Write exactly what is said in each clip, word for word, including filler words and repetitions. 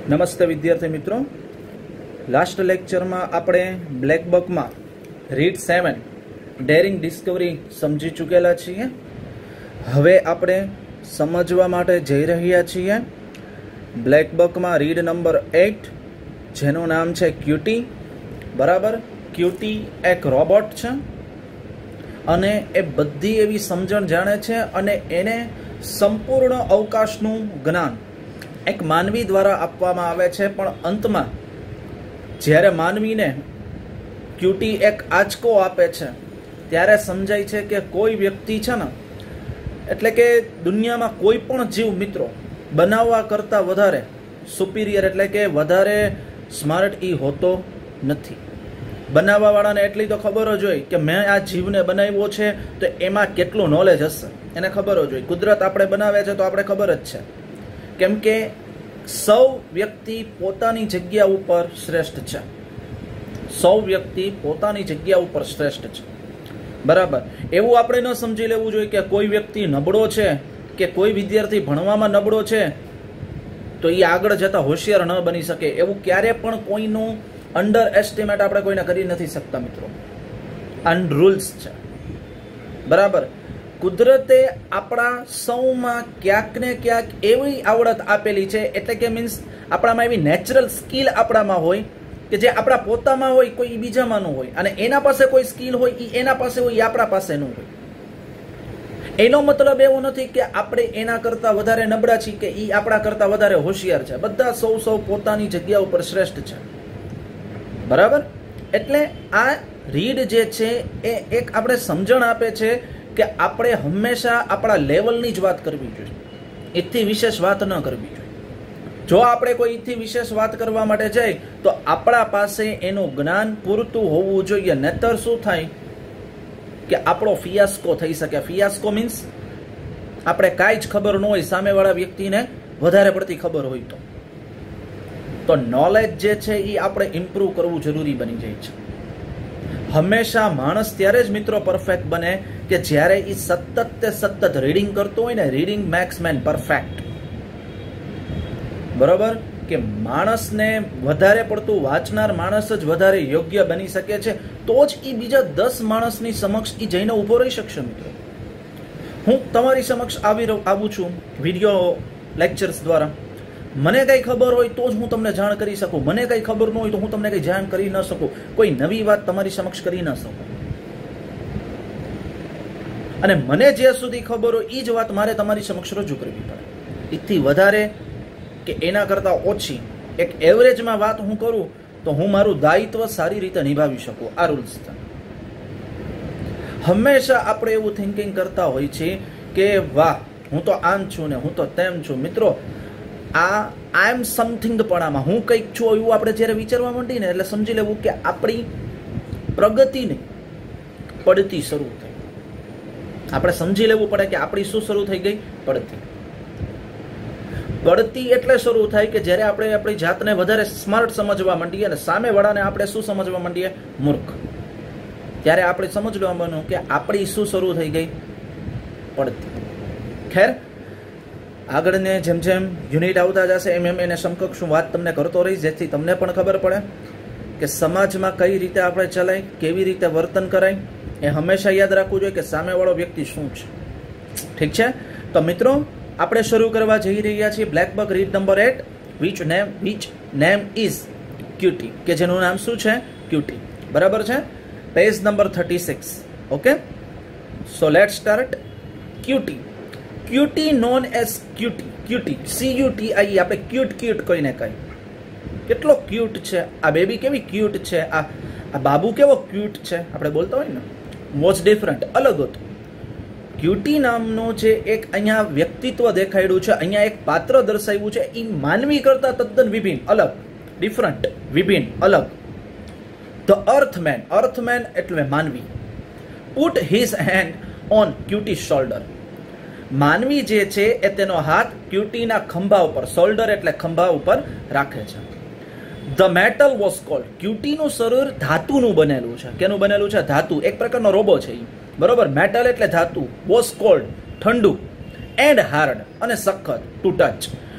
નમસ્તે વિદ્યાર્થી મિત્રો, લાસ્ટ લેક્ચરમાં આપણે બ્લેક બકમાં રીડ સેવન ડેરિંગ ડિસ્કવરી સમજી ચૂકેલા છીએ. હવે આપણે સમજવા માટે જઈ રહ્યા છીએ બ્લેક બકમાં રીડ નંબર એટ, જેનું નામ છે ક્યુટી. બરાબર, ક્યુટી એક રોબોટ છે અને એ બધી એવી સમજણ જાણે છે અને એને સંપૂર્ણ અવકાશનું જ્ઞાન એક માનવી દ્વારા આપવામાં આવે છે. પણ અંતમાં જ્યારે માનવીને ક્યુટી એક આંચકો આપે છે ત્યારે સમજાય છે કે કોઈ વ્યક્તિ છે ને, એટલે કે દુનિયામાં કોઈ પણ જીવ મિત્રો બનાવવા કરતાં વધારે સુપિરિયર એટલે કે વધારે સ્માર્ટ એ હોતો નથી. બનાવવાવાળાને એટલી તો ખબર જ હોય કે મેં આ જીવને બનાવ્યો છે તો એમાં કેટલું નોલેજ હશે, એને ખબર જ હોય. કુદરત આપણે બનાવે છે તો આપણે ખબર જ છે, કેમ કે સૌ વ્યક્તિ પોતાની જગ્યા ઉપર શ્રેષ્ઠ છે. સૌ વ્યક્તિ પોતાની જગ્યા ઉપર શ્રેષ્ઠ છે. બરાબર, એવું આપણે ન સમજી લેવું જોઈએ કે કોઈ વ્યક્તિ નબળો છે કે કોઈ વિદ્યાર્થી ભણવામાં નબળો છે તો એ આગળ જતા હોશિયાર ન બની શકે. એવું ક્યારે પણ કોઈનું અંડર એસ્ટિમેટ આપણે કોઈને કરી નથી શકતા મિત્રો. અનરૂલ્સ છે. બરાબર, કુદરતે આપણા સૌમાં ક્યાંક ને ક્યાંક એવી આવડત આપેલી છે, એટલે કે મીન્સ આપણામાં એવી નેચરલ સ્કિલ આપણામાં હોય કે જે આપણા પોતામાં હોય, કોઈ બીજામાં ન હોય. અને એના પાસે કોઈ સ્કિલ હોય એ એના પાસે હોય, એ આપણા પાસે ન હોય. એનો મતલબ એવો નથી કે આપણે એના કરતાં વધારે નબળા છીએ કે એ આપણા કરતાં વધારે હોશિયાર છે. બધા સૌ સૌ પોતાની જગ્યા ઉપર શ્રેષ્ઠ છે. બરાબર, એટલે આ રીડ જે છે એ એક આપણે સમજણ આપે છે કે આપણે હંમેશા આપણા લેવલની જ વાત કરવી જોઈએ, એથી વિશેષ વાત ન કરવી જોઈએ. જો આપણે કોઈ એથી વિશેષ વાત કરવા માટે જાય તો આપણા પાસે એનું જ્ઞાન પૂરતું હોવું જોઈએ. નહીતર શું થાય કે આપણો ફિયાસ્કો થઈ શકે. ફિયાસ્કો મીન્સ આપણે કાંઈ જ ખબર ન હોય, સામેવાળા વ્યક્તિને વધારે પડતી ખબર હોય તો તો નોલેજ જે છે એ આપણે ઇમ્પ્રૂવ કરવું જરૂરી બની જાય છે. હંમેશા માણસ ત્યારે જ મિત્રો પરફેક્ટ બને કે જ્યારે એ સતત તે સતત રીડિંગ કરતો હોય ને. Reading max man perfect. બરોબર, કે માણસને વધારે પડતું વાંચનાર માણસ જ વધારે યોગ્ય બની શકે છે. તો જ એ બીજા દસ માણસની સમક્ષ એ જઈને ઊભો રહી શકશે મિત્રો. હું તમારી સમક્ષ આવી આવું છું વિડીયો લેક્ચર્સ દ્વારા. મને કંઈ ખબર હોય તો જ હું તમને જાણ કરી શકું. મને કંઈ ખબર ન હોય તો હું તમને કંઈ જાણ કરી ન શકું. કોઈ નવી વાત તમારી સમક્ષ કરી ન શકું. અને મને જ્યાં સુધી ખબર હોય એ જ વાત મારે તમારી સમક્ષ રજૂ કરવી પડે. એથી વધારે કે એના કરતાં ઓછી એક એવરેજમાં વાત હું કરું તો હું મારું દાયિત્વ સારી રીતે નિભાવી શકું. આ રૂલ્સ છે. હંમેશા આપણે એવું થિંકિંગ કરતા હોય છે કે વાહ, હું તો આમ છું ને હું તો તેમ છું. મિત્રો, આ આઈ એમ સમથિંગ પણામાં હું કંઈક છું એવું આપણે જ્યારે વિચારવા માંડીએ ને એટલે સમજી લેવું કે આપણી પ્રગતિને પડતી શરૂ થઈ. આપણે સમજી લેવું પડે કે આપણી શું શરૂ થઈ ગઈ? પડતી. પડતી એટલે શરૂ થાય કે જ્યારે આપણે આપણી જાતને વધારે સ્માર્ટ સમજવા માંડીએ અને સામેવાળાને આપણે શું સમજવા માંડીએ? મૂર્ખ. ત્યારે આપણે સમજવાનું કે આપણી શું શરૂ થઈ ગઈ? પડતી. ખેર, આગળને જેમ જેમ યુનિટ આવતા જશે એમ એમ એને સમકક્ષ હું વાત તમને કરતો રહીશ, જેથી તમને પણ ખબર પડે કે સમાજમાં કઈ રીતે આપણે ચલાય, કેવી રીતે વર્તન કરાય. એ હંમેશા યાદ રાખવું જોઈએ કે સામેવાળો વ્યક્તિ શું છે. ઠીક છે, તો મિત્રો આપણે શરૂ કરવા જઈ રહ્યા છીએ black buck read number eight, which name which name is Cutie, કે જેનું નામ શું છે? ક્યુટી. બરાબર છે, page number thirty six. Okay, so let start. Cutie. Cutie known as Cutie. Cutie C U T I, આપણે ક્યુટ ક્યુટ કહીને કહી. કેટલો ક્યુટ છે આ બેબી, કેવી ક્યુટ છે આ આ બાબુ, કેવો ક્યુટ છે આપણે બોલતા હોય ને. વોટ્સ ડિફરન્ટ, અલગ હતું. ક્યુટી નામનો જે એક અહીંયા વ્યક્તિત્વ દેખાડ્યું છે, અહીંયા એક પાત્ર દર્શાવ્યું છે, એ માનવી કરતા તદ્દન વિભિન્ન, અલગ, ડિફરન્ટ, વિભિન્ન, અલગ. ધ અર્થમેન. અર્થમેન એટલે માનવી. Put his hand on Cutie shoulder. માનવી જે છે એ તેનો હાથ ક્યુટીના ખંભા ઉપર, શોલ્ડર એટલે ખંભા ઉપર રાખે છે. The metal was cold. ક્યુટીનું શરીર ધાતુનું બનેલું છે. કેનું બનેલું છે? ધાતુ. એક પ્રકારનો રોબો છે એ. બરોબર, મેટલ એટલે ધાતુ. વોઝ કોલ્ડ ઠંડુ, એન્ડ હાર્ડ અને સખત, ટુ ટચ.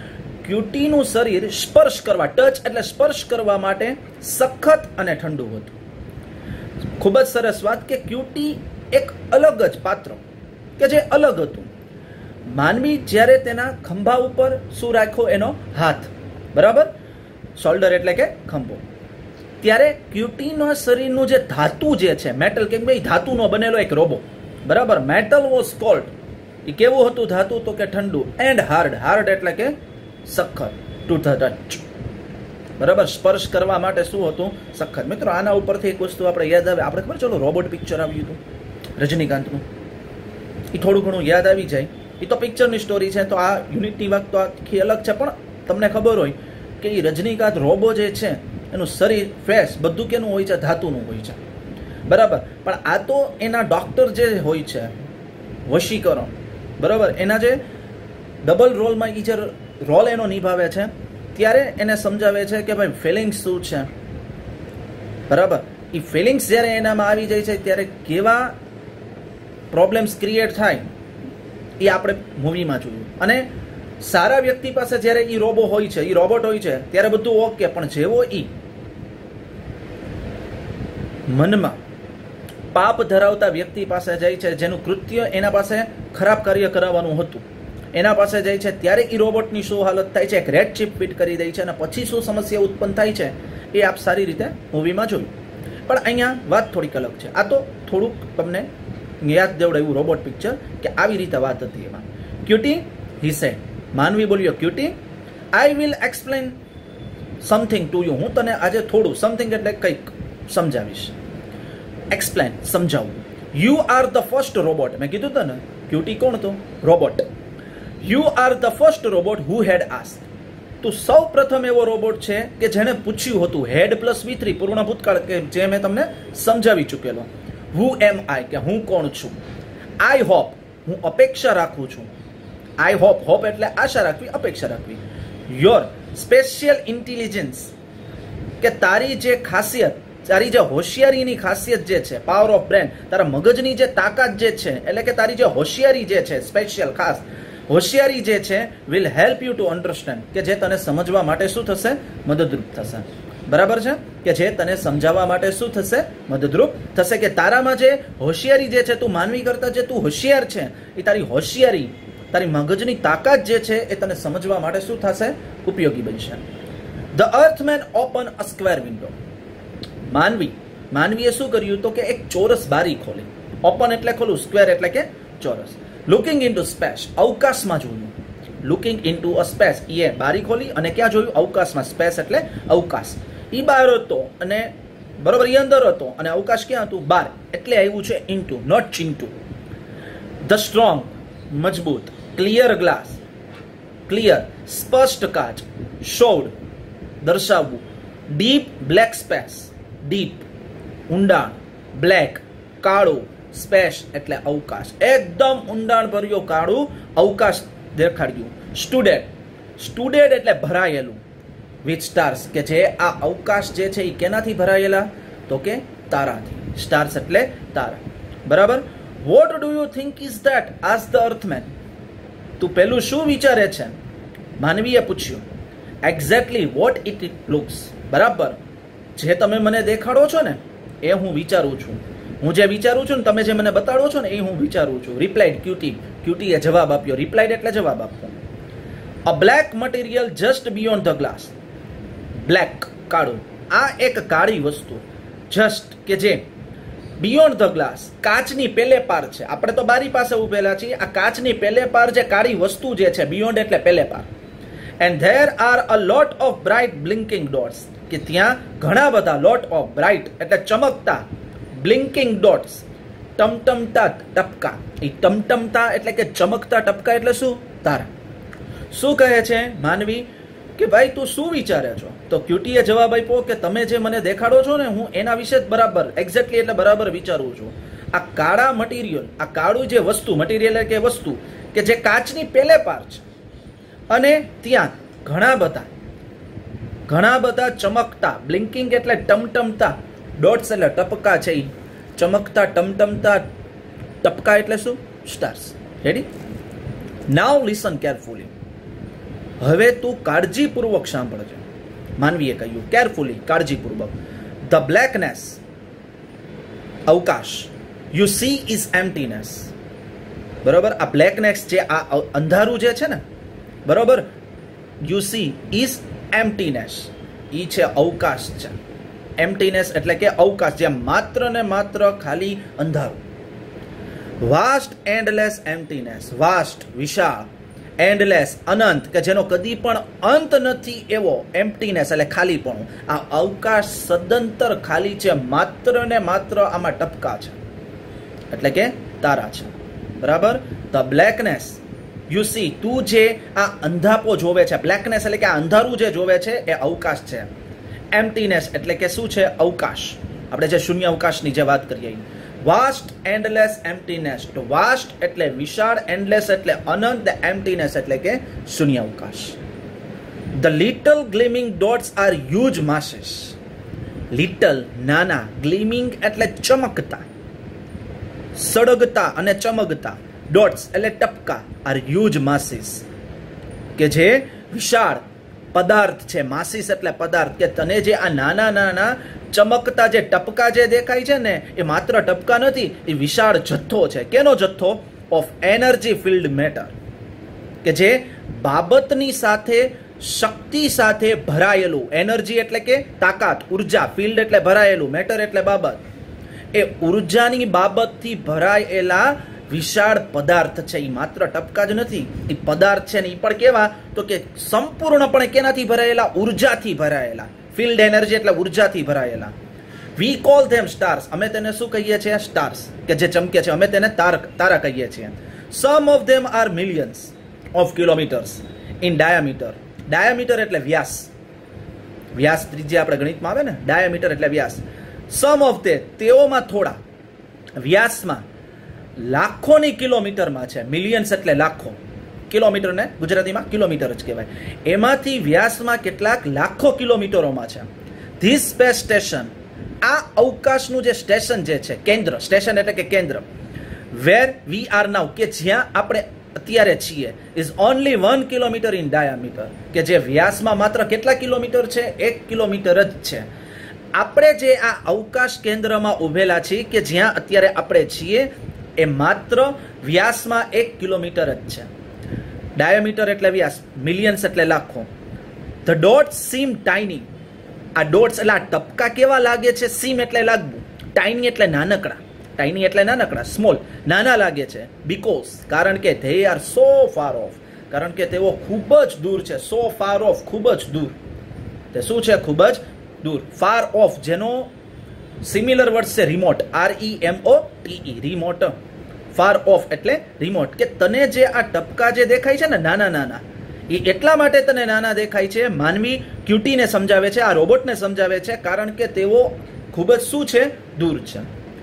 ક્યુટીનું શરીર સ્પર્શ કરવા, ટચ એટલે સ્પર્શ કરવા માટે સખત અને ઠંડુ હતું. ખૂબ જ સરસ વાત કે ક્યુટી એક અલગ જ પાત્ર કે જે અલગ હતું. માનવી જ્યારે તેના ખંભા ઉપર શું રાખ્યો? એનો હાથ, બરાબર, શોલ્ડર એટલે કે ખંભો. ત્યારે ક્યુટીના શરીરનું જે ધાતુ જે છે મેટલ, કેમ કે ધાતુનો બનેલો એક રોબો, બરાબર, મેટલ વોઝ કોલ્ડ. એ કેવું હતું ધાતુ? તો કે ઠંડુ. એન્ડ હાર્ડ, હાર્ડ એટલે કે સખત, ટુ ધ ટચ, બરાબર, સ્પર્શ કરવા માટે શું હતું? સખત. મિત્રો આના ઉપરથી એક વસ્તુ આપણે યાદ આવે, આપણે ખબર ચલો રોબોટ પિક્ચર આવ્યું હતું રજનીકાંતનું, એ થોડું ઘણું યાદ આવી જાય. એ તો પિક્ચરની સ્ટોરી છે, તો આ યુનિટની વાત તો આખી અલગ છે. પણ તમને ખબર હોય કે એ રજનીકાંત રોબો જે છે એનું શરીર, ફેસ બધું કેનું હોય છે? ધાતુનું હોય છે, બરાબર. પણ આ તો એના ડોક્ટર જે હોય છે, વશીકરણ, બરાબર, એના જે ડબલ રોલમાં એ જે રોલ એનો નિભાવે છે, ત્યારે એને સમજાવે છે કે ભાઈ ફિલિંગ્સ શું છે, બરાબર. એ ફિલિંગ્સ જ્યારે એનામાં આવી જાય છે ત્યારે કેવા પ્રોબ્લેમ્સ ક્રિએટ થાય એ આપણે મૂવીમાં જોયું. અને સારા વ્યક્તિ પાસે જ્યારે એ રોબો હોય છે, એ રોબોટ હોય છે, ત્યારે બધું ઓકે. પણ જેવો એ મનમાં પાપ ધરાવતા વ્યક્તિ પાસે જાય છે, જેનું કૃત્ય એના પાસે ખરાબ કાર્ય કરાવવાનું હતું, એના પાસે જાય છે, ત્યારે એ રોબોટની શું હાલત થાય છે? એક રેડ ચીપ ફિટ કરી દે છે અને પછી શું સમસ્યા ઉત્પન્ન થાય છે એ આપ સારી રીતે મૂવીમાં જોયું. પણ અહીંયા વાત થોડીક અલગ છે. આ તો થોડુંક તમને યાદ દેવડાવ્યું રોબોટ પિક્ચર કે આવી રીતે વાત હતી એમાં. ક્યુટી, હી સેડ, માનવી બોલ્યો, Cutie, I will explain something to you. હું તને આજે થોડું, સમથિંગ એટલે કંઈક સમજાવીશ. એક્સપ્લેન, સમજાવું. You are the first robot. મેં કીધું હતું ને ક્યુટી કોણ તો? Robot. You are the first robot who had asked. તું સૌ પ્રથમ એવો રોબોટ છે કે જેણે પૂછ્યું હતું. હેડ પ્લસ વી થ્રી પૂર્ણ ભૂતકાળ, કે જે મેં તમને સમજાવી ચૂકેલો. હુ એમ આઈ, કે હું કોણ છું. આઈ હોપ, હું અપેક્ષા રાખું છું. આઈ હોપ, હોપ એટલે આશા રાખવી, અપેક્ષા રાખવી. યોર સ્પેશિયલ ઇન્ટેલિજન્સ, કે તારી જે ખાસિયત, તારી જે હોશિયારીની ખાસિયત જે છે, પાવર ઓફ બ્રેન, તારા મગજની જે તાકાત જે છે, એટલે કે તારી જે હોશિયારી જે છે, સ્પેશિયલ, ખાસ હોશિયારી જે છે, will help you to understand, કે જે તને સમજવા માટે શું થશે? મદદરૂપ થશે, બરાબર છે. કે જે તને સમજાવવા માટે શું થશે? મદદરૂપ થશે. કે તારામાં જે હોશિયારી જે છે, તું માનવી કરતા જે તું હોશિયાર છે, એ તારી હોશિયારી, તારી મગજની તાકાત જે છે એ તને સમજવા માટે શું થશે? ઉપયોગી બનશે. The earthman open a square window. માનવી, માનવીએ શું કર્યું? તો કે એક ચોરસ બારી ખોલી. ઓપન એટલે ખોલું, સ્ક્વેર એટલે કે ચોરસ. લુકિંગ ઇન્ટુ સ્પેસ, અવકાશમાં જોયું. લુકિંગ ઇન્ટુ અ સ્પેસ, એ બારી ખોલી અને ક્યાં જોયું? અવકાશમાં. સ્પેસ એટલે અવકાશ. એ બહાર હતો અને બરોબર એ અંદર હતો અને અવકાશ ક્યાં હતું? બહાર. એટલે આવ્યું છે into, not Chintu. The strong, મજબૂત. ક્લિયર ગ્લાસ, ક્લિયર, સ્પષ્ટ કાચ. શોડ, દર્શાવવું. ડીપ બ્લેક સ્પેસ, ડીપ, ઊંડાણ. બ્લેક, કાળું. સ્પેસ એટલે અવકાશ. એકદમ ઊંડાણ ભર્યો કાળું અવકાશ દેખાડ્યું. સ્ટુડેન્ટ, સ્ટુડેન્ટ એટલે ભરાયેલું. વિથ સ્ટાર્સ, કે જે આ અવકાશ જે છે એ કેનાથી ભરાયેલા? તો કે તારાથી. સ્ટાર્સ એટલે તારા, બરાબર. What do you think is that? Ask the earthman. તું પેલું શું વિચારે છે? માનવીએ પૂછ્યું. Exactly what it it looks. બરાબર, જે તમે મને દેખાડો છો ને એ હું વિચારું છું. હું જે વિચારું છું ને, તમે જે મને બતાડો છો ને એ હું વિચારું છું. Replied cutie. ક્યુટીએ જવાબ આપ્યો. રિપ્લાઇડ એટલે જવાબ આપવો. A black material just beyond the glass. Black, કાળું. આ એક કાળી વસ્તુ, જસ્ટ કે જે બિયોન્ડ ધ ગ્લાસ, કાચની પેલે પાર છે. આપણે તો બારી પાસે ઉભેલા છીએ. આ કાચની પેલે પાર જે કાળી વસ્તુ જે છે, બિયોન્ડ એટલે પેલે પાર. And there are a lot of bright blinking dots, કે ત્યાં ઘણા બધા, લોટ ઓફ બ્રાઇટ એટલે ચમકતા, બ્લિંકિંગ ડોટ્સ ટમટમતા ટપકા. એ ટમટમતા એટલે કે ચમકતા ટપકા એટલે શું? તારા. શું કહે છે માનવી? કે ભાઈ તું શું વિચારે છો? તો ક્યુટીએ જવાબ આપ્યો કે તમે જે મને દેખાડો છો ને, હું એના વિશે જ બરાબર, એક્ઝેક્ટલી એટલે બરાબર વિચારું છું. આ કાળા મટીરિયલ, આ કાળું જે વસ્તુ, મટીરિયલ એટલે કે વસ્તુ કે જે કાચની પેલે પાર છે, અને ત્યાં ઘણા બધા ઘણા બધા ચમકતા, બ્લિંકિંગ એટલે ટમટમતા, ડોટ્સ એટલે ટપકા છે. એ ચમકતા ટમટમતા ટપકા એટલે શું? Stars. Ready? Now listen carefully. હવે તું કાળજીપૂર્વક સાંભળજે. માનવીએ કહ્યું, કેરફુલી, કાળજીપૂર્વક. ધ બ્લેકનેસ, અવકાશ, યુ સી ઇઝ એમ્પટીનેસ. બરોબર, આ બ્લેકનેસ જે આ અંધારું જે છે ને, બરોબર, યુ સી ઇઝ એમ્પટીનેસ, ઈ છે અવકાશ છે. એમ્પટીનેસ એટલે કે અવકાશ, જ્યાં માત્ર ને માત્ર ખાલી અંધારું. વાસ્ટ એન્ડલેસ એમ્પટીનેસ, વાસ્ટ વિશાળ, એન્ડલેસ અનંત, કે જેનો કદી પણ અંત નથી એવો એમ્પટીનેસ એટલે ખાલીપણું. આ અવકાશ સદંતર ખાલી છે, માત્ર ને માત્ર આમાં ટપકા છે એટલે કે તારા છે. બરાબર. ધ બ્લેકનેસ યુ સી, તું જે આ અંધાપો જોવે છે, બ્લેકનેસ એટલે કે આ અંધારું જે જોવે છે એ અવકાશ છે. એમ્પટીનેસ એટલે કે શું છે? અવકાશ. આપણે જે શૂન્ય અવકાશની જે વાત કરીએ. વાસ્ટ એન્ડલેસ એમ્પટીનેસ, તો વાસ્ટ એટલે વિશાળ, એન્ડલેસ એટલે અનંત, એમ્પટીનેસ એટલે કે શૂન્ય અવકાશ. The little gleaming dots are huge masses. Little નાના, ગ્લિમિંગ એટલે ચમકતા, સળગતા અને ચમકતા, ડોટ્સ એટલે ટપકા, આર હ્યુજ માસીસ, કે જે વિશાળ પદાર્થ છે. માસીસ એટલે પદાર્થ, કે તને જે આ નાના નાના ચમકતા જે ટપકા જે દેખાય છે ને, એ માત્ર ટપકા નથી, એ વિશાળ જથ્થો છે. કેનો જથ્થો? ઓફ એનર્જી ફિલ્ડ મેટર, કે જે બાબતની સાથે, શક્તિ સાથે ભરાયેલું. એનર્જી એટલે કે તાકાત, ઉર્જા, ફિલ્ડ એટલે ભરાયેલું, મેટર એટલે બાબત. એ ઉર્જાની બાબતથી ભરાયેલા વિશાળ પદાર્થ છે. એ માત્ર ટપકા જ નથી, એ પદાર્થ છે ને એ પણ કેવા? તો કે સંપૂર્ણપણે કેનાથી ભરાયેલા? ઉર્જાથી ભરાયેલા. ફિલ્ડ એનર્જી એટલે ઉર્જાથી ભરાયેલા. વી કોલ ધેમ સ્ટાર્સ, અમે તેને શું કહીએ છીએ? સ્ટાર્સ, કે જે ચમકે છે, અમે તેને તાર તારા કહીએ છીએ. Some of them are millions of kilometres in diameter. Diameter એટલે વ્યાસ. વ્યાસ ત્રિજ્યા આપણે ગણિતમાં આવે ને, ડાયામીટર એટલે વ્યાસ. સમ ઓફ તે, તેઓમાં થોડા, વ્યાસમાં લાખોની કિલોમીટરમાં છે. મિલિયન્સ એટલે લાખો, કિલોમીટરને ગુજરાતીમાં કિલોમીટર જ કહેવાય. એમાંથી વ્યાસમાં કેટલાક લાખો કિલોમીટરોમાં છે. ધીસ સ્પેસ સ્ટેશન, આ અવકાશનું જે સ્ટેશન જે છે, કેન્દ્ર, સ્ટેશન એટલે કે કેન્દ્ર, વેર વી આર નાઉ, કે જ્યાં આપણે અત્યારે છીએ, is only one kilometre in diameter, કે જે વ્યાસમાં માત્ર કેટલા કિલોમીટર છે? એક કિલોમીટર જ છે. આપણે જે આ અવકાશ કેન્દ્રમાં ઉભેલા છીએ, કે જ્યાં અત્યારે આપણે છીએ, એ માત્ર વ્યાસમાં એક કિલોમીટર જ છે. ડાયામીટર એટલે વ્યાસ, મિલિયન્સ એટલે લાખો. ધ ડોટ્સ સીમ ટાઇની, આ ડોટ્સ એટલે આ ટપકા કેવા લાગે છે? સીમ એટલે લાગવું, ટાઇની એટલે નાનકડા, ટાઇની એટલે નાનકડા, સ્મોલ, નાના લાગે છે. બીકોઝ, કારણ કે they are so far off, કારણ કે તેઓ ખૂબ જ દૂર છે. સો ફાર ઓફ, ખૂબ જ દૂર. તે શું છે? ખૂબ જ દૂર. ફાર ઓફ, જેનો સિમિલર વર્ડ છે remote, R E M O T E, remote. Far off એટલે રિમોટ, કે તને જે આ ટપકા જે દેખાય છે ને નાના નાના, એ એટલા માટે તને નાના દેખાય છે. માનવી ક્યુટીને સમજાવે છે, આ રોબોટને સમજાવે છે, કારણ કે તેઓ ખૂબ જ શું છે? દૂર છે.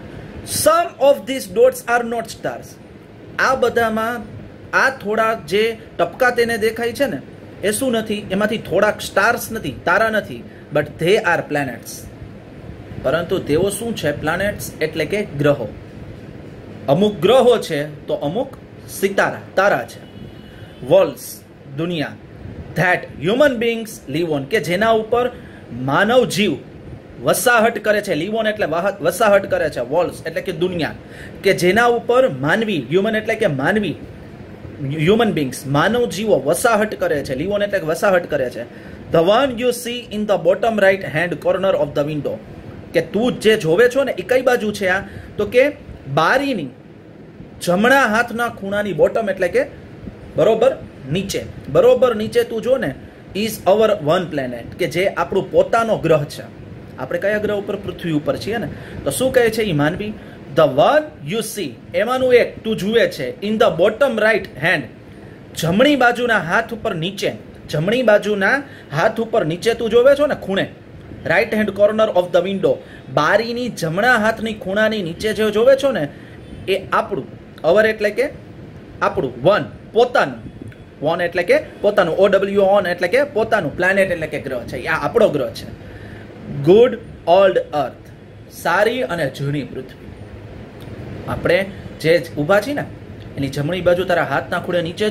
Some of this dots are not stars, આ બધામાં આ થોડા જે ટપકા તેને દેખાય છે ને, એ શું નથી? એમાંથી થોડાક સ્ટાર્સ નથી, તારા નથી, બટ ધે આર પ્લેનેટ્સ, પરંતુ તેઓ શું છે? પ્લાનેટ્સ એટલે કે ગ્રહો. અમુક ગ્રહો છે તો અમુક સિતારા, તારા છે. વર્લ્ડ્સ, દુનિયા, that human beings live on, કે જેના ઉપર માનવ જીવ વસાહટ કરે છે. લીવ ઓન એટલે વસાહટ કરે છે. વર્લ્ડ્સ એટલે કે દુનિયા, કે જેના ઉપર માનવી, હ્યુમન એટલે કે માનવી, હ્યુમન બીંગ્સ, માનવ જીવો વસાહટ કરે છે. લીવ ઓન એટલે વસાહટ કરે છે. The one you see in the bottom right hand corner of the window, કે તું જે જોવે છો ને એ કઈ બાજુ છે? આ તો કે બારીની જમણા હાથના ખૂણાની, બોટમ એટલે કે બરોબર નીચે, બરોબર નીચે તું જો ને, ઇઝ અવર વન પ્લેનેટ, કે જે આપણું પોતાનો ગ્રહ છે. આપણે કયા ગ્રહ ઉપર? પૃથ્વી ઉપર છીએ ને. તો શું કહે છે એ માનવી? ધ વન યુ સી, એમાંનું એક તું જુએ છે, in the bottom right hand, જમણી બાજુના હાથ ઉપર નીચે, જમણી બાજુના હાથ ઉપર નીચે તું જોવે છો ને, ખૂણે, right hand corner of the window, બારીની જમણા હાથની ખૂણાની નીચે જે જોવે છો ને, એ આપણું, અવર એટલે કે આપણું, વન પોતાનું, વન એટલે કે પોતાનું, ઓ ડબલ્યુ ઓન એટલે કે પોતાનું, પ્લાનેટ એટલે કે ગ્રહ છે. આ આપણો ગ્રહ છે. ગુડ ઓલ્ડ અર્થ, સારી અને જૂની પૃથ્વી. આપણે જે ઊભા છીએ ને, એની જમણી બાજુ તારા હાથના ખૂણે નીચે જો,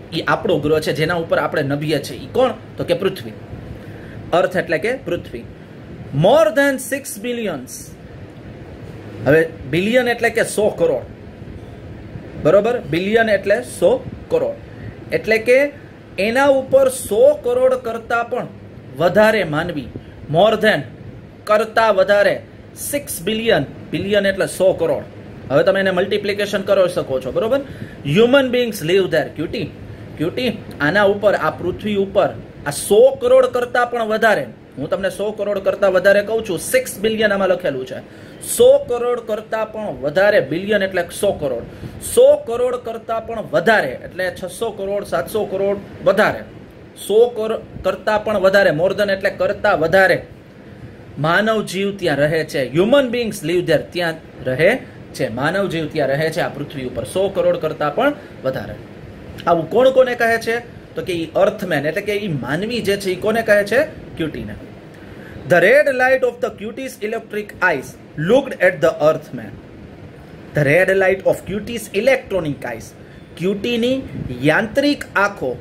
એ આપણો ગ્રહ છે, જેના ઉપર આપણે નભીએ છીએ. એ કોણ? તો કે પૃથ્વી. અર્થ એટલે કે પૃથ્વી. More than six billions. હવે બિલિયન એટલે કે સો કરોડ, બરોબર? બિલિયન એટલે સો કરોડ, એટલે કે એના ઉપર સો કરોડ કરતા પણ વધારે માનવી. મોર ધેન કરતા વધારે, સિક્સ બિલિયન, બિલિયન એટલે સો કરોડ. હવે તમે એને મલ્ટીપ્લિકેશન કરી શકો છો, બરોબર? Human beings live there. Cutie Cutie આના ઉપર, આ પૃથ્વી ઉપર આ સો કરોડ કરતા પણ વધારે, હું તમને સો કરોડ કરતા વધારે કહું છું, સિક્સ બિલિયન આમાં લખેલું છે. સો કરોડ કરતા પણ વધારે, બિલિયન એટલે સો કરોડ, સો કરોડ કરતા પણ વધારે એટલે છસો કરોડ, સાતસો કરોડ વધારે, સો કરોડ કરતા પણ વધારે, મોર ધેન એટલે કરતા વધારે માનવ જીવ ત્યાં રહે છે. હ્યુમન બીંગ્સ લીવ ધેર, ત્યાં રહે છે, માનવ જીવ ત્યાં રહે છે આ પૃથ્વી ઉપર, સો કરોડ કરતા પણ વધારે. આવું કોણ કોને કહે છે? તો કે ઈ અર્થમેન, એટલે કે ઈ માનવી જે છે એ કોને કહે છે? ક્યુટીને. The red light of the cutie's electric eyes looked at the earthman. The red light of cutie's electronic eyes. ક્યુટીની યાંત્રિક આંખો,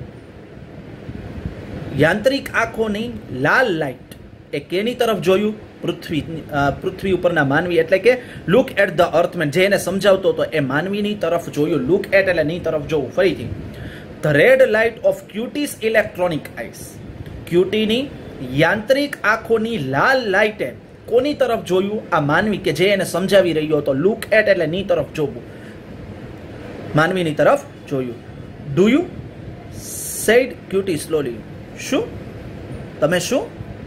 યાંત્રિક આંખોની લાલ લાઇટ એ કેની તરફ જોયું? પૃથ્વી, પૃથ્વી ઉપરના માનવી, એટલે કે લુક એટ ધ અર્થમેન, જે એને સમજાવતો હતો એ માનવીની તરફ જોયું. લુક એટ એટલે ની તરફ જોવું. ફરીથી, the red light of Cutie's electronic eyes. ક્યુટીની યાંત્રિક આંખોની લાલ લાઇટે કોની તરફ જોયું? આ માનવી કે જે એને સમજાવી રહ્યો હતો. લુક એટ એટલે ની તરફ જોવું, માનવીની તરફ જોયું. Do you said Cutie slowly. શું? તમે શું?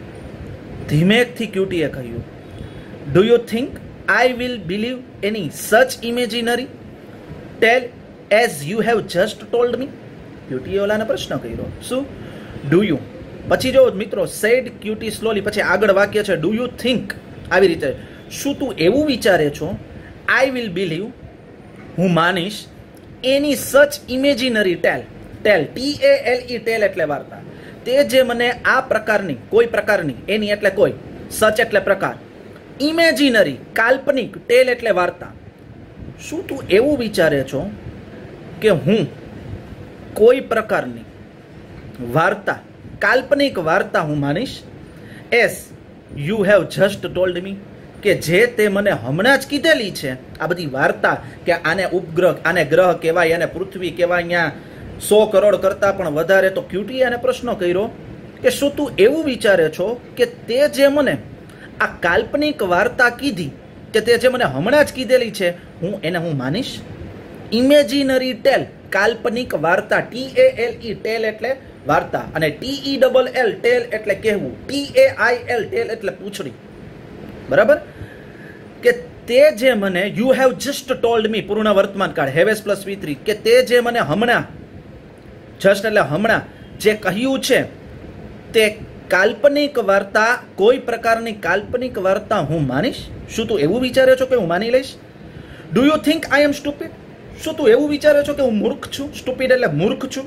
ધીમેકથી ક્યુટીએ કહ્યું. Do you think I will believe any such imaginary tale as you have just told me? ક્યુટીએ ઓલાને પ્રશ્ન કર્યો. શું? ડુ યુ, પછી જો મિત્રો સેડ ક્યુટી સ્લોલી, પછી આગળ વાક્ય છે ડુ યુ થિંક. આવી રીતે, શું તું એવું વિચારે છો? આઈ વિલ બિલીવ, હું માનીશ, any such imaginary tale. Tale, T A L E, tale એટલે વાર્તા. તે જે મને આ પ્રકારની, કોઈ પ્રકારની, એની એટલે કોઈ, સચ એટલે પ્રકાર, ઇમેજિનરી કાલ્પનિક, ટેલ એટલે વાર્તા. શું તું એવું વિચારે છો કે હું કોઈ પ્રકારની વાર્તા, કાલ્પનિક વાર્તા હું માનીશ? As you have just told me, કે જે તે મને હમણાં જ કીધેલી છે આ બધી વાર્તા, કે આને ઉપગ્રહ, આને ગ્રહ કહેવાય, આને પૃથ્વી કહેવાય, અહીંયા સો કરોડ કરતા પણ વધારે. તો ક્યુટીએ આને પ્રશ્ન કર્યો કે શું તું એવું વિચારે છો કે તે જે મને આ કાલ્પનિક વાર્તા કીધી, કે તે જે મને હમણાં જ કીધેલી છે, હું એને હું માનીશ? ઇમેજિનરી ટેલ, કાલ્પનિક વાર્તા, T A L E, tale એટલે વાર્તા, અને T E double L, tell એટલે કહેવું, T A I L, tell એટલે પૂછડી. બરાબર? કે તે જે મને, you have just told me, પૂર્ણ વર્તમાન કાળ, હેવેસ પ્લસ વી થ્રી, કે તે જે મને હમણાં, જસ્ટ એટલે હમણાં, જે કહ્યું છે તે કાલ્પનિક વાર્તા, કોઈ પ્રકારની કાલ્પનિક વાર્તા હું માનીશ? શું તું એવું વિચારે છો કે હું માની લઈશ? Do you think I am stupid? શું તું એવું વિચારે છો કે હું મૂર્ખ છું? સ્ટુપિડ એટલે મૂર્ખ છું.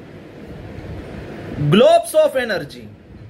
ગ્લોબ્સ ઓફ એનર્જી,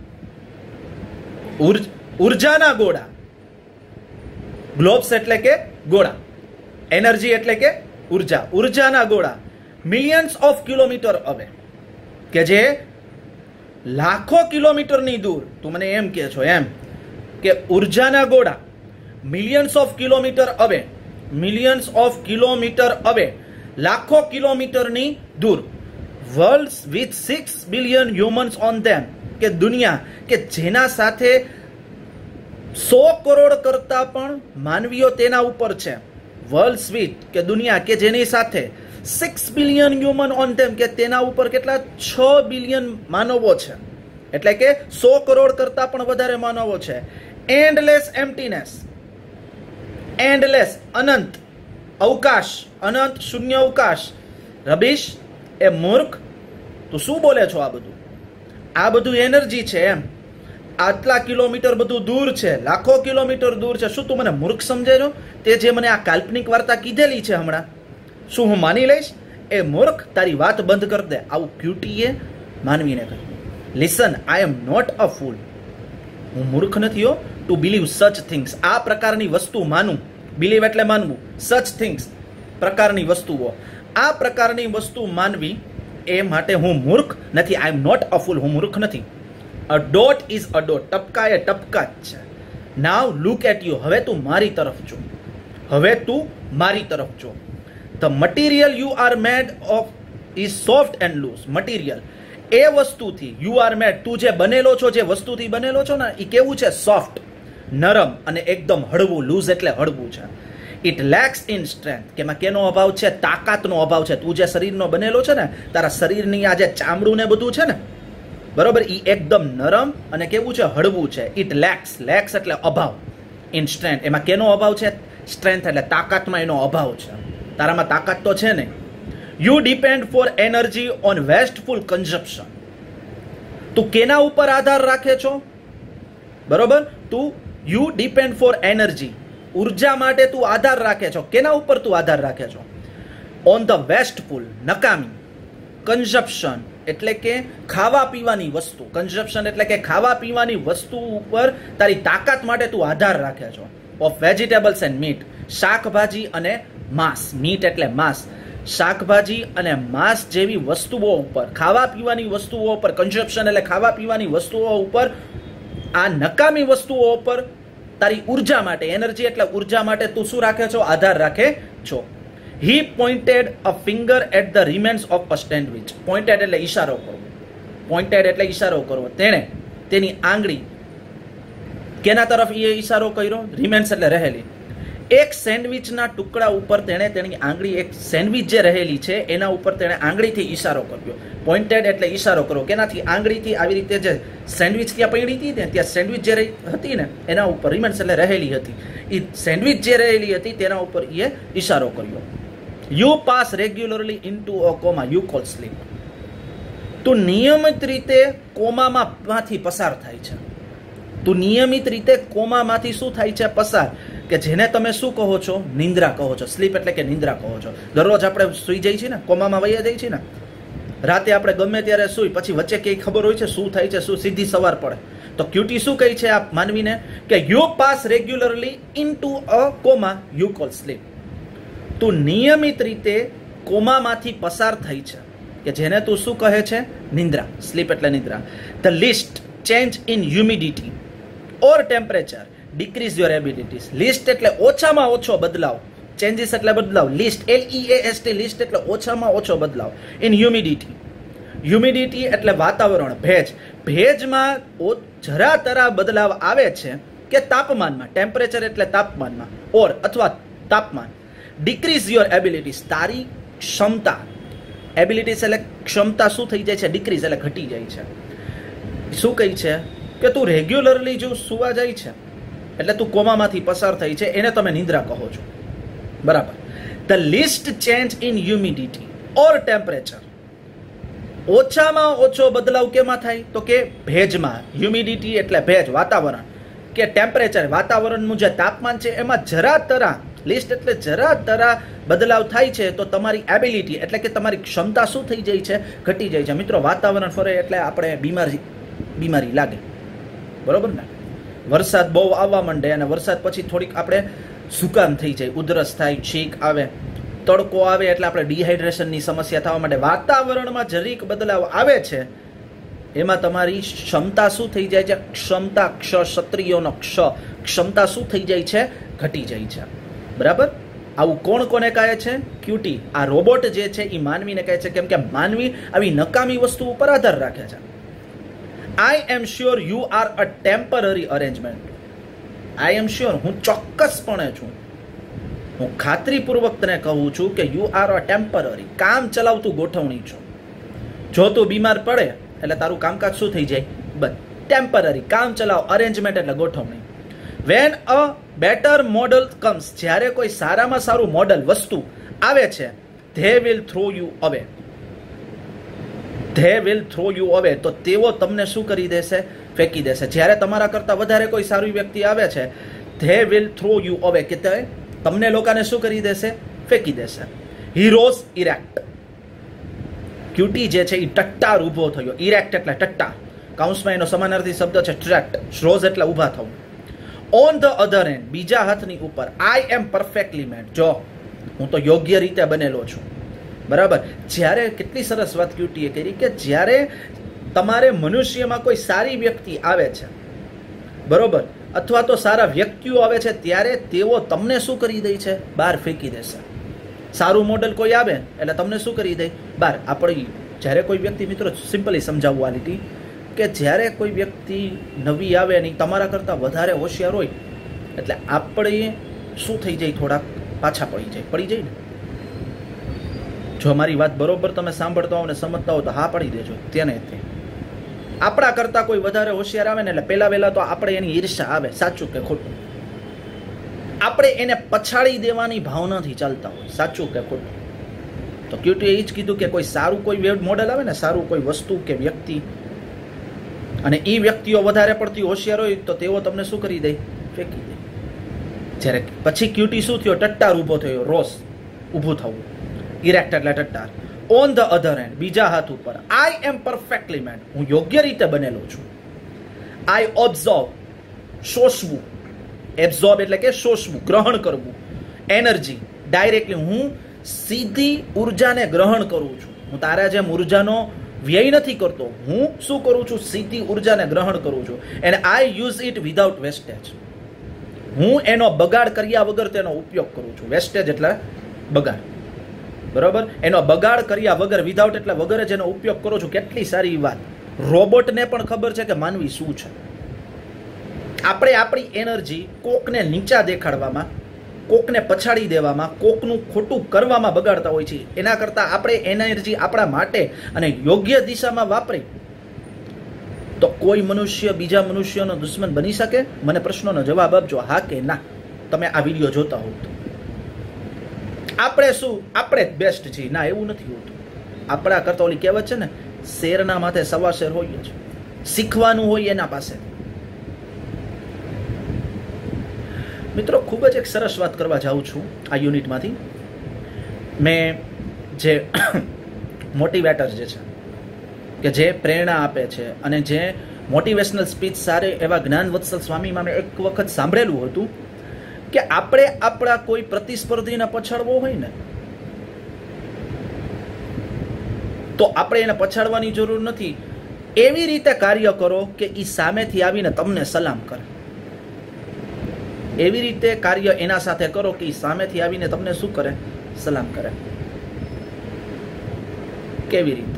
ઉર્જાના ગોળા. ગ્લોબ્સ એટલે કે ગોળા, એનર્જી એટલે કે ઉર્જા, ઉર્જાના ગોળા. મિલિયન્સ ઓફ કિલોમીટર અવે, કે જે લાખો કિલોમીટરની દૂર. તું મને એમ કહે છો એમ કે ઉર્જાના ગોળા millions of kilometres away, millions of kilometres away, લાખો કિલોમીટરની દૂર. Worlds with six billion humans on them, કે દુનિયા કે જેના સાથે સો કરોડ કરતા પણ માનવીઓ તેના ઉપર છે. વર્લ્ડ્સ વિથ, કે દુનિયા કે જેની સાથે six billion human on them, કે તેના ઉપર કેટલા? છ બિલિયન માનવો છે, એટલે કે સો કરોડ કરતા પણ વધારે માનવો છે. એન્ડલેસ એમ્પ્ટીનેસ, એન્ડલેસ અનંત, અવકાશ, અનંત શૂન્ય અવકાશ. રબીશ એ મૂર્ખ, તું શું બોલે છો? આ બધું, આ બધું એનર્જી છે એમ. આટલા કિલોમીટર બધું દૂર છે, લાખો કિલોમીટર દૂર છે. શું તું મને મૂર્ખ સમજે છો? તે જે મને આ કાલ્પનિક વાર્તા કીધેલી છે હમણાં, શું હું માની લઈશ? એ મૂર્ખ, તારી વાત બંધ કર દે. આવું ક્યુટીએ માનવીને કહ્યું. Listen, I am not a fool, હું મૂર્ખ નથી હો, ટુ બિલીવ સચ થિંગ્સ, આ પ્રકારની વસ્તુ માનું. બિલીવ એટલે માનવું, સચ થિંગ્સ પ્રકારની વસ્તુઓ, આ પ્રકારની વસ્તુ માનવી. એ માટે હું મૂર્ખ નથી. I am not a fool. હું મૂર્ખ નથી. A dot is a dot. ટપકા એ ટપકા જ છે. Now look at you. હવે તું મારી તરફ જો. હવે તું મારી તરફ જો. The material you are made of is soft and loose. Material એ વસ્તુથી યુ આર મેડ, તું જે બનેલો છો, જે વસ્તુથી બનેલો છો ને, એ કેવું છે? સોફ્ટ, નરમ અને એકદમ હળવું. લૂઝ એટલે હળવું છે. ઇટ લેક્સ ઇન સ્ટ્રેન્થ, કે એમાં કેનો અભાવ છે? તાકાતનો અભાવ છે. તું જે શરીરનો બનેલો છે ને, તારા શરીરની આ જે ચામડું ને બધું છે ને, બરોબર, એ એકદમ નરમ અને કેવું છે? હળવું છે. ઇટ લેક્સ, લેક્સ એટલે અભાવ, ઇન સ્ટ્રેન્થ, એમાં કેનો અભાવ છે? સ્ટ્રેન્થ એટલે તાકાતમાં એનો અભાવ છે. તારામાં તાકાત તો છે ને. You depend for energy on wasteful consumption. તું કેના ઉપર આધાર રાખે છો? બરોબર, તું યુ ડિપેન્ડ ફોર એનર્જી, ઉર્જા માટે તું આધાર રાખે છો. કેના ઉપર તું આધાર રાખે છો? ઓન ધ વેસ્ટફુલ, નકામી, કન્ઝપ્શન એટલે કે ખાવા પીવાની વસ્તુ. કન્ઝપ્શન એટલે કે ખાવા પીવાની વસ્તુ ઉપર તારી તાકાત માટે તું આધાર રાખે છો. ઓફ વેજીટેબલ્સ એન્ડ મીટ, શાકભાજી અને માંસ. મીટ એટલે માંસ. શાકભાજી અને માંસ જેવી વસ્તુઓ ઉપર, ખાવા પીવાની વસ્તુઓ ઉપર, કન્ઝપ્શન એટલે ખાવા પીવાની વસ્તુઓ ઉપર, આ નકામી વસ્તુઓ ઉપર તારી ઉર્જા માટે, એનર્જી એટલે ઉર્જા માટે તું શું રાખે છો? આધાર રાખે છો. He pointed a finger at the remains of a sandwich. Pointed એટલે ઈશારો કરવો. પોઇન્ટેડ એટલે ઈશારો કરવો. તેણે તેની આંગળી કેના તરફ એ ઈશારો કર્યો? રિમેન્સ એટલે રહેલી. એક સેન્ડવિચના ટુકડા ઉપર તેણે તેની આંગળી, એક સેન્ડવિચ જે રહેલી છે એના ઉપર તેણે આંગળીથી ઈશારો કર્યો. પોઇન્ટેડ એટલે ઈશારો કરવો. કેનાથી? આંગળીથી. આવી રીતે જે સેન્ડવિચ ત્યાં પડી હતી ને, ત્યાં સેન્ડવિચ જે હતી ને એના ઉપર, રિમેન્સ એટલે રહેલી હતી, એ સેન્ડવિચ જે રહેલી હતી તેના ઉપર એ ઈશારો કર્યો. You pass regularly into a coma, you call sleep. તું નિયમિત રીતે કોમામાં માંથી પસાર થાય છે. તું નિયમિત રીતે કોમામાંથી શું થાય છે? પસાર. કે જેને તમે શું કહો છો? નિંદ્રા કહો છો. સ્લીપ એટલે કે નિંદ્રા કહો છો. દરરોજ આપણે સુઈ જઈએ છીએ ને, કોમામાં વયા જઈએ છીએ ને. રાતે આપણે ગમે ત્યારે સુઈ, પછી વચ્ચે કઈ ખબર હોય છે શું થાય છે, શું સીધી સવાર પડે. તો ક્યુટી શું કહે છે આ માનવીને? કે you pass regularly into a coma, you call sleep. તું નિયમિત રીતે કોમામાંથી પસાર થઈ છે, કે જેને તું શું કહે છે? નિંદ્રા. સ્લીપ એટલે નિંદ્રા. The least change in humidity or temperature decrease your abilities. Least એટલે ઓછામાં ઓછો બદલાવ. ચેન્જીસ એટલે બદલાવ. Least, L E A S T, least એટલે ઓછામાં ઓછો બદલાવ. ઇન હ્યુમિડિટી, હ્યુમિડિટી એટલે વાતાવરણ, ભેજ. ભેજમાં જરા તરા બદલાવ આવે છે કે તાપમાનમાં. ટેમ્પરેચર એટલે તાપમાનમાં, ઓર અથવા તાપમાન. ડિક્રીઝ યોર એબિલિટીઝ, તારી ક્ષમતા. એબિલિટીઝ એટલે ક્ષમતા શું થઈ જાય છે? ડિક્રીઝ એટલે ઘટી જાય છે. શું કહી છે? કે તું રેગ્યુલરલી જો સુવા જાય છે એટલે તું કોમામાંથી પસાર થઈ છે, એને તમે નિંદ્રા કહો છો. બરાબર. The least change in humidity or temperature. ઓછામાં ઓછો બદલાવ કેમાં થાય? તો કે ભેજમાં. હ્યુમિડિટી એટલે ભેજ, વાતાવરણ. કે ટેમ્પરેચર, વાતાવરણનું જે તાપમાન છે એમાં જરા તરા, લિસ્ટ એટલે જરા તરા બદલાવ થાય છે તો તમારી એબિલિટી એટલે કે તમારી ક્ષમતા શું થઈ જાય છે? ઘટી જાય છે. મિત્રો, વાતાવરણ ફરે એટલે આપણે બીમારી બીમારી લાગે. બરોબર ને? વરસાદ બહુ આવવા માંડે અને વરસાદ પછી થોડીક આપણે સુકામ થઈ જાય, ઉધરસ થાય, છીંક આવે. તડકો આવે એટલે આપણે ડિહાઇડ્રેશનની સમસ્યા થવા માંડે. વાતાવરણમાં જરીક બદલાવ આવે છે એમાં તમારી ક્ષમતા શું થઈ જાય છે? ક્ષમતા, ક્ષ, ક્ષત્રિયોનો ક્ષ, ક્ષમતા શું થઈ જાય છે? ઘટી જાય છે. બરાબર. આવું કોણ કોને કહે છે? ક્યુટી. આ રોબોટ જે છે એ માનવીને કહે છે, કેમ કે માનવી આવી નકામી વસ્તુ ઉપર આધાર રાખે છે. I am sure you are a temporary arrangement. I am sure, હું ચોક્કસપણે છું, હું ખાતરીપૂર્વક તને કહું છું કે યુ આર અ ટેમ્પરરી, કામ ચલાવતું ગોઠવણી છો. જો તું બીમાર પડે એટલે તારું કામકાજ શું થઈ જાય? બંધ. ટેમ્પરરી, કામ ચલાવ. અરેન્જમેન્ટ એટલે ગોઠવણી. When a better model comes, જ્યારે કોઈ સારામાં સારું મોડલ, વસ્તુ આવે છે, they will throw you away. They will throw you away, તો તેઓ તમને શું કરી દેશે? ફેંકી દેશે. જ્યારે તમારા કરતાં વધારે કોઈ સારી વ્યક્તિ આવે છે, ધે વિલ થ્રો યુ અવે, કે તે તમને લોકોને શું કરી દેશે? ફેંકી દેશે. Heroes erect. ક્યુટી જે છે એ ટટ્ટાર ઊભો થયો. ઇરેક્ટ એટલે ટટ્ટા. કાઉન્સમાં એનો સમાનાર્થી શબ્દ છે ટ્રેક્ટ. શ્રોઝ એટલે ઊભા થવું. ઓન ધ અધર એન્ડ, બીજા હાથની ઉપર, આઈ એમ પરફેક્ટલી મેડ. જો, હું તો યોગ્ય રીતે બનેલો છું. બરાબર. જ્યારે કેટલી સરસ વાત ક્યુટીએ કરી કે જ્યારે તમારે મનુષ્યમાં કોઈ સારી વ્યક્તિ આવે છે, બરોબર, અથવા તો સારા વ્યક્તિઓ આવે છે, ત્યારે તેઓ તમને શું કરી દે છે? બહાર ફેંકી દેશે. સારું મોડલ કોઈ આવે એટલે તમને શું કરી દે? બહાર. આપણી જ્યારે કોઈ વ્યક્તિ, મિત્રો સિમ્પલી સમજાવવા લીધી કે જ્યારે કોઈ વ્યક્તિ નવી આવે ને તમારા કરતાં વધારે હોશિયાર હોય એટલે આપણે શું થઈ જાય? થોડાક પાછા પડી જાય પડી જાય ને. જો મારી વાત બરોબર તમે સાંભળતા હો ને સમજતા હો તો હા પડી દેજો. તેને તે આપણા કરતાં કોઈ વધારે હોશિયાર આવે ને એટલે પહેલા વહેલા તો આપણે એની ઈર્ષા આવે. સાચું કે ખોટું? આપણે એને પછાડી દેવાની ભાવનાથી ચાલતા હોય. સાચું કે ખોટું? તો ક્યુટીએ એ જ કીધું કે કોઈ સારું કોઈ મોડેલ આવે ને, સારું કોઈ વસ્તુ કે વ્યક્તિ, અને એ વ્યક્તિઓ વધારે પડતી હોશિયાર હોય તો તેઓ તમને શું કરી દે? ફેંકી દે. જ્યારે પછી ક્યુટી શું થયો? ટટ્ટાર ઊભો થયો. રોસ ઊભું થવું. ઇરેક્ટ એટલે ટટ્ટાર. ઓન ધ અધર હેન્ડ, બીજા હાથ ઉપર, આઈ એમ પરફેક્ટલી મેડ. હું યોગ્ય રીતે બનેલો છું. આઈ ઓબ્ઝર્વ, શોષવું. એબ્ઝોર્બ એટલે કે શોષવું, ગ્રહણ કરવું. એનર્જી, ડાયરેક્ટલી હું સીધી ઉર્જાને ગ્રહણ કરું છું. હું તારા જેમ ઉર્જાનો વ્યય નથી કરતો. હું શું કરું છું? સીધી ઉર્જાને ગ્રહણ કરું છું. And I use it without wastage. હું એનો બગાડ કર્યા વગર તેનો ઉપયોગ કરું છું. વેસ્ટેજ એટલે બગાડ, બરોબર. એનો બગાડ કર્યા વગર, વિધાઉટ એટલે વગર જ એનો ઉપયોગ કરું છું. કેટલી સારી વાત. રોબોટને પણ ખબર છે કે માનવી શું છે. આપણે આપણી એનર્જી કોકને નીચા દેખાડવામાં, કોકને પછાડી દેવામાં, કોકનું ખોટું કરવામાં બગાડતા હોય છે. એના કરતાં આપણે એનર્જી આપણા માટે અને યોગ્ય દિશામાં વાપરી તો કોઈ મનુષ્ય બીજા મનુષ્યનો દુશ્મન બની શકે? મને પ્રશ્નોનો જવાબ આપજો, હા કે ના. તમે આ વિડીયો જોતા હોવ તો આપણે શું આપણે જ બેસ્ટ છીએ? ના, એવું નથી હોતું. આપણા કરતા ઓલી કહેવત છે ને, શેરના માથે સવા શેર હોય જ. શીખવાનું હોય એના પાસે. મિત્રો, ખૂબ જ એક સરસ વાત કરવા જાઉં છું આ યુનિટમાંથી. મેં જે મોટિવેટર જે છે, કે જે પ્રેરણા આપે છે અને જે મોટિવેશનલ સ્પીચ સારે એવા જ્ઞાનવત્સલ સ્વામીમાં મેં એક વખત સાંભળેલું હતું કે આપણે આપણા કોઈ પ્રતિસ્પર્ધીને પછાડવો હોય ને તો આપણે એને પછાડવાની જરૂર નથી. એવી રીતે કાર્ય કરો કે એ સામેથી આવીને તમને સલામ કરે. એવી રીતે કાર્ય એના સાથે કરો કે એ સામેથી આવીને તમને શું કરે? સલામ કરે. કેવી રીતે?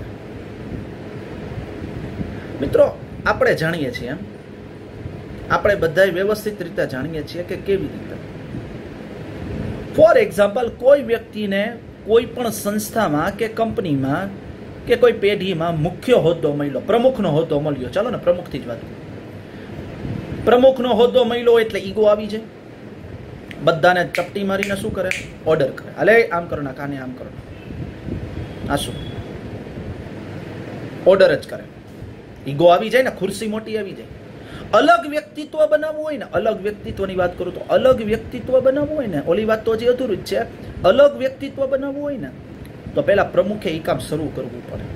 મિત્રો, આપણે જાણીએ છીએ, એમ આપણે બધા વ્યવસ્થિત રીતે જાણીએ છીએ કે કેવી રીતે. ફોર એક્ઝામ્પલ, કોઈ વ્યક્તિને કોઈ પણ સંસ્થામાં કે કંપનીમાં કે કોઈ પેઢીમાં મુખ્ય હોદ્દો મળ્યો, પ્રમુખનો હોદ્દો મળ્યો. ચાલો ને, પ્રમુખથી જ વાત. પ્રમુખનો હોદ્દો મળ્યો એટલે ઈગો આવી જાય. બધાને ચપટી મારીને શું કરે? ઓર્ડર કરે. અલે આમ કરો ના, કાને આમ કરો. આ શું? ઓર્ડર જ કરે. ઈગો આવી જાય ને, ખુરશી મોટી આવી જાય. અલગ વ્યક્તિત્વ બનાવવું હોય ને, અલગ વ્યક્તિત્વની વાત કરું તો અલગ વ્યક્તિત્વ બનાવવું હોય ને, ઓલી વાત તો હજી અધૂરી જ છે. અલગ વ્યક્તિત્વ બનાવવું હોય ને તો પહેલા પ્રમુખે એ કામ શરૂ કરવું પડે.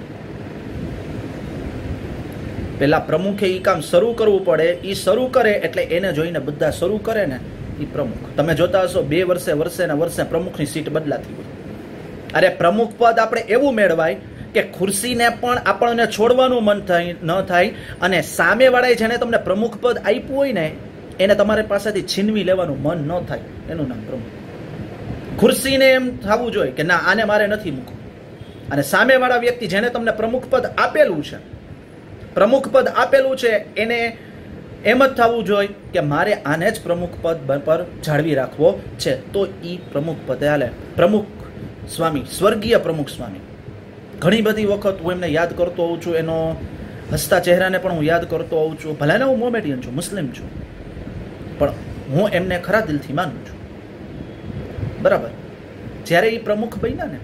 પહેલા પ્રમુખે એ કામ શરૂ કરવું પડે. એ શરૂ કરે એટલે એને જોઈને બધા શરૂ કરે ને, એ પ્રમુખ. તમે જોતા હશો બે વર્ષે વર્ષે ને વર્ષે પ્રમુખની સીટ બદલાતી હોય. અરે પ્રમુખ પદ આપણે એવું મેળવાય કે ખુરશીને પણ આપણને છોડવાનું મન થાય ન થાય, અને સામેવાળાએ જેને તમને પ્રમુખ પદ આપ્યું હોય ને એને તમારી પાસેથી છીનવી લેવાનું મન ન થાય. એનું નામ પ્રમુખ. ખુરશીને એમ થવું જોઈએ કે ના, આને મારે નથી મૂકવું. અને સામેવાળા વ્યક્તિ જેને તમને પ્રમુખ પદ આપેલું છે, પ્રમુખ પદ આપેલું છે, એને એમ જ થવું જોઈએ કે મારે આને જ પ્રમુખ પદ પર જાળવી રાખવો છે. તો એ પ્રમુખ પદે હાલે. પ્રમુખ સ્વામી, સ્વર્ગીય પ્રમુખ સ્વામી, ઘણી બધી વખત હું એમને યાદ કરતો હોઉં છું. એનો હસતા ચહેરાને પણ હું યાદ કરતો હોઉં છું. ભલે હું મોમેડિયન છું, મુસ્લિમ છું, પણ હું એમને ખરા દિલથી માનું છું. બરાબર. જ્યારે એ પ્રમુખ બન્યા ને,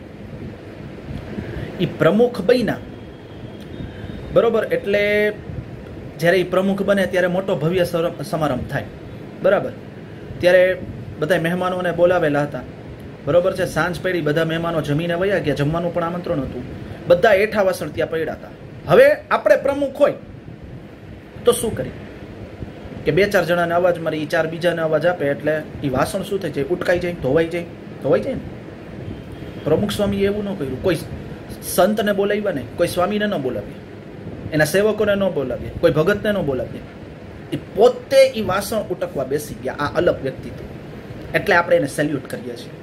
એ પ્રમુખ બન્યા બરોબર, એટલે જ્યારે એ પ્રમુખ બને ત્યારે મોટો ભવ્ય સમારંભ થાય. બરાબર. ત્યારે બધા મહેમાનોને બોલાવેલા હતા. બરોબર છે. સાંજ પડી, બધા મહેમાનો જમીને વયા ગયા. જમવાનું પણ આમંત્રણ હતું. બધા એઠા વાસણ ત્યાં પડ્યા હતા. હવે આપણે પ્રમુખ હોય તો શું કરી કે બે ચાર જણાને અવાજ મારી, એ ચાર બીજાને અવાજ આપે એટલે એ વાસણ શું થઈ જાય? ઉટકાઈ જાય, ધોવાઈ જાય. ધોવાઈ જાય ને. પ્રમુખ સ્વામી એવું ન કર્યું. કોઈ સંતને બોલાવ્યા નહીં, કોઈ સ્વામીને ન બોલાવ્યા, એના સેવકોને ન બોલાવ્યા, કોઈ ભગતને ન બોલાવ્યા. એ પોતે એ વાસણ ઉટકવા બેસી ગયા. આ અલગ વ્યક્તિત્વ, એટલે આપણે એને સેલ્યુટ કરીએ છીએ.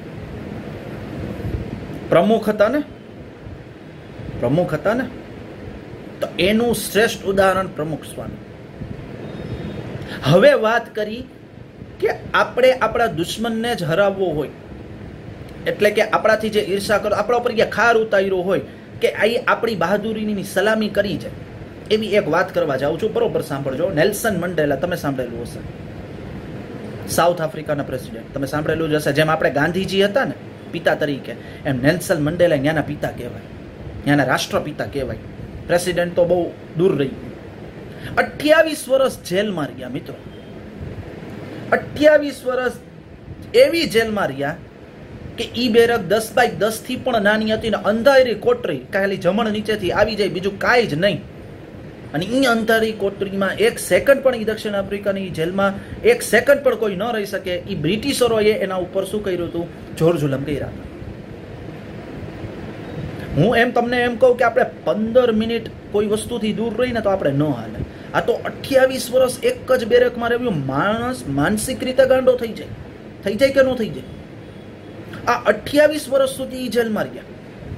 પ્રમુખ હતા ને પ્રમુખ હતા ને તો એનું શ્રેષ્ઠ ઉદાહરણ પ્રમુખ સ્વામી. હવે વાત કરી કે આપણે આપણા દુશ્મનને જ હરાવવો હોય, એટલે કે આપણાથી જે ઈર્ષા કરો, આપણા ઉપર જે ખાર ઉતાર્યો હોય, કે આ આપણી બહાદુરીની સલામી કરી છે, એવી એક વાત કરવા જાઉં છું. બરોબર સાંભળજો. નેલ્સન મંડેલા, તમે સાંભળેલું હશે, સાઉથ આફ્રિકાના પ્રેસિડેન્ટ, તમે સાંભળેલું જ હશે. જેમ આપણે ગાંધીજી હતા ને પિતા તરીકે, એમ નેલ્સન મંડેલા ત્યાંના પિતા કહેવાય, ત્યાંના રાષ્ટ્રપિતા કહેવાય. પ્રેસિડેન્ટ તો બહુ દૂર રહી ગયું. અઠ્યાવીસ વર્ષ જેલમાં રહ્યા મિત્રો. અઠ્યાવીસ વર્ષ એવી જેલમાં રહ્યા કે ઈ બેરક દસ બાય દસ થી પણ નાની હતી ને અંધારી કોટરી, ખાલી જમણ નીચેથી આવી જાય, બીજું કાંઈ જ નહીં. અને ઈ અંધારી કોટરીમાં એક સેકન્ડ પણ ઈ દક્ષિણ આફ્રિકાની જેલમાં એક સેકન્ડ પણ કોઈ ન રહી શકે. ઈ બ્રિટિશરોએ એના ઉપર શું કર્યું હતું? જોર જુલમ કર્યા હતા. હું એમ તમને એમ કહું કે આપણે પંદર મિનિટ કોઈ વસ્તુથી દૂર રહીને તો આપણે ન હાલે. આ તો અઠ્યાવીસ વર્ષ એક જ બેરકમાં રહ્યું. માણસ માનસિક રીતે ગાંડો થઈ જાય. થઈ જાય કે ન થઈ જાય? આ અઠ્યાવીસ વર્ષ સુધી ઈ જેલમાં રહ્યા.